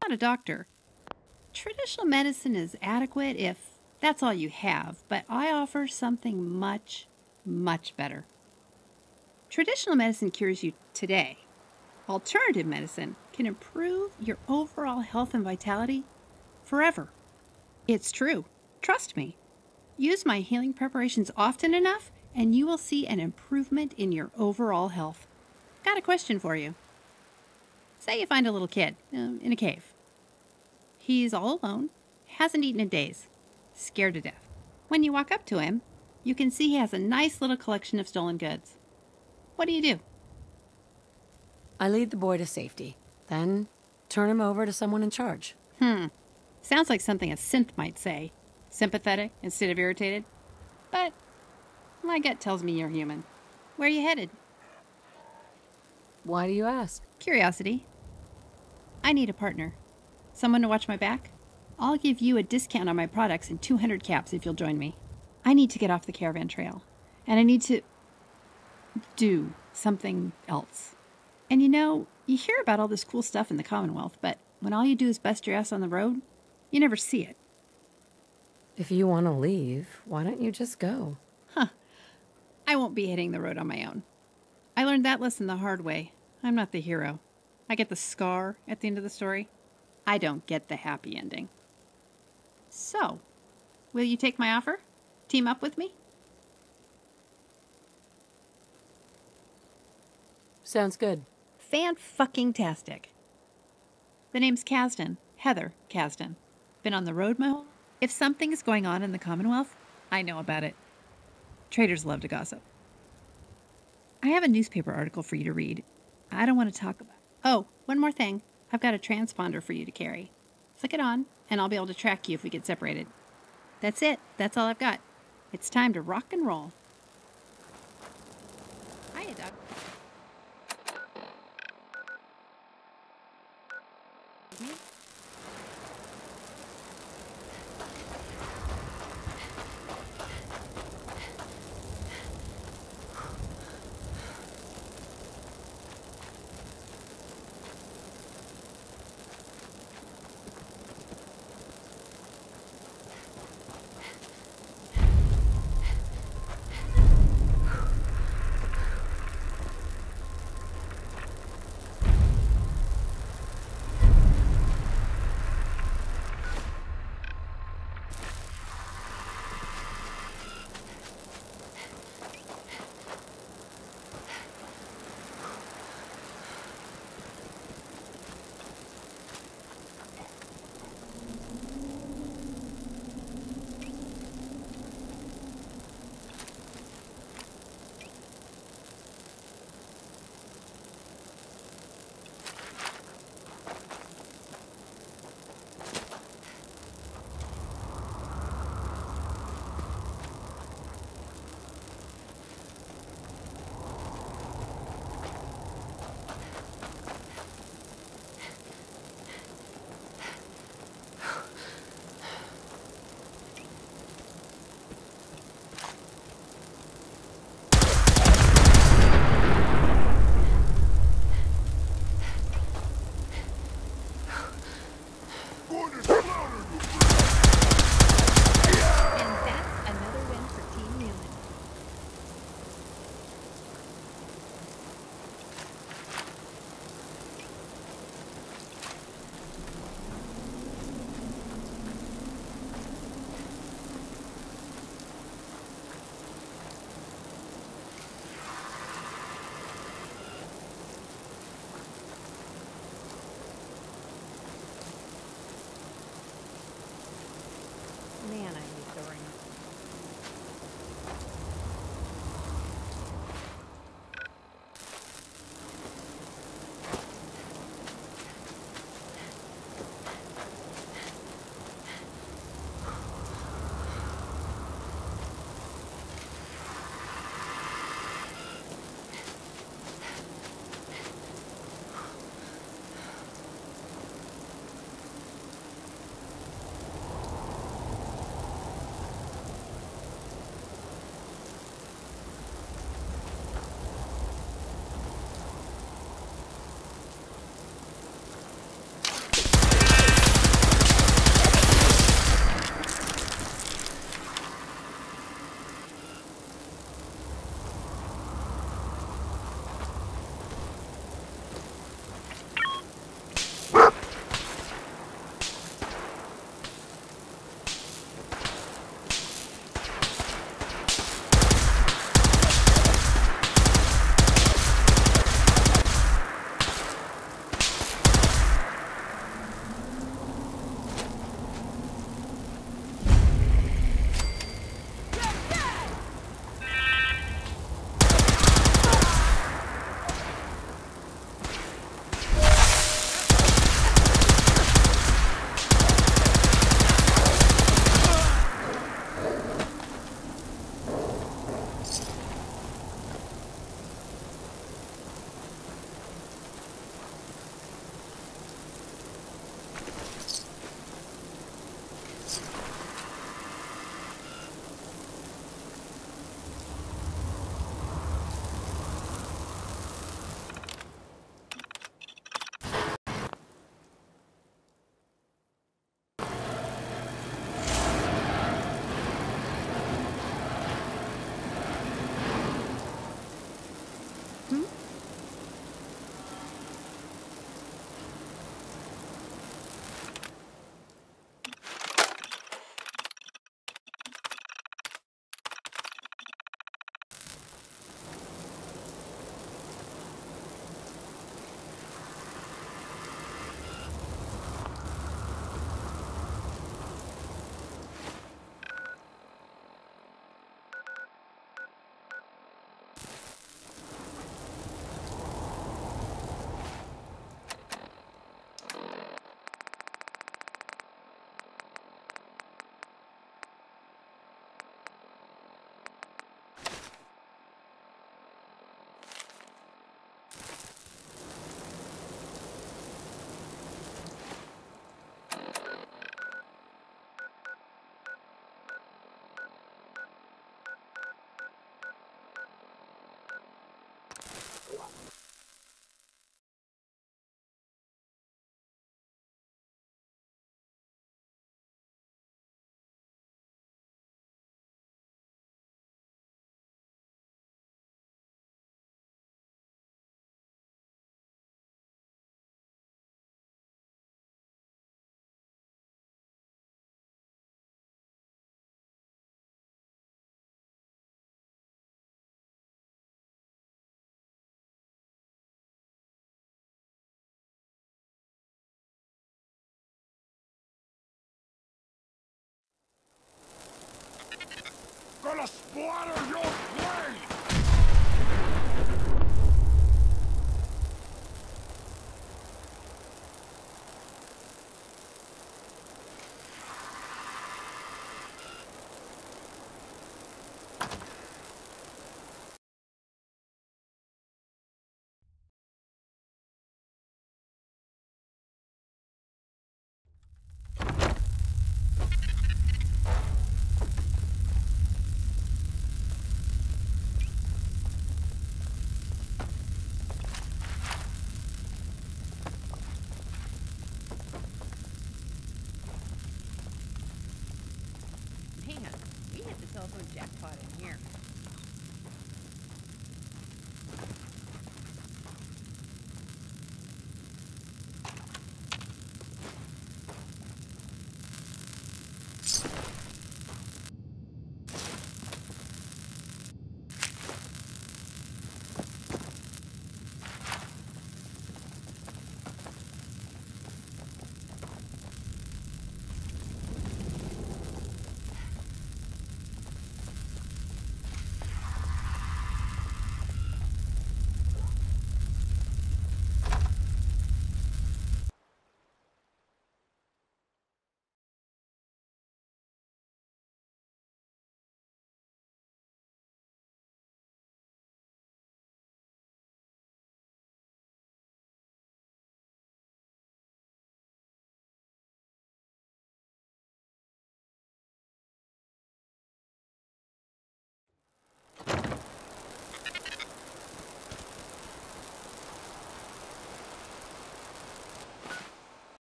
Not a doctor. Traditional medicine is adequate if that's all you have, but I offer something much, much better. Traditional medicine cures you today. Alternative medicine can improve your overall health and vitality forever. It's true. Trust me. Use my healing preparations often enough, and you will see an improvement in your overall health. Got a question for you. Say you find a little kid in a cave. He's all alone, hasn't eaten in days, scared to death. When you walk up to him, you can see he has a nice little collection of stolen goods. What do? I lead the boy to safety, then turn him over to someone in charge. Sounds like something a synth might say. Sympathetic instead of irritated. But my gut tells me you're human. Where are you headed? Why do you ask? Curiosity. I need a partner. Someone to watch my back? I'll give you a discount on my products and 200 caps if you'll join me. I need to get off the caravan trail. And I need to do something else. And you hear about all this cool stuff in the Commonwealth, but when all you do is bust your ass on the road, you never see it. If you want to leave, why don't you just go? I won't be hitting the road on my own. I learned that lesson the hard way. I'm not the hero. I get the scar at the end of the story. I don't get the happy ending. So, will you take my offer? Team up with me? Sounds good. Fan-fucking-tastic. The name's Kasdan. Heather Kasdan. Been on the road my whole... If something is going on in the Commonwealth, I know about it. Traders love to gossip. I have a newspaper article for you to read. I don't want to talk about... Oh, one more thing. I've got a transponder for you to carry. Flick it on, and I'll be able to track you if we get separated. That's it. That's all I've got. It's time to rock and roll. Hiya, Doc.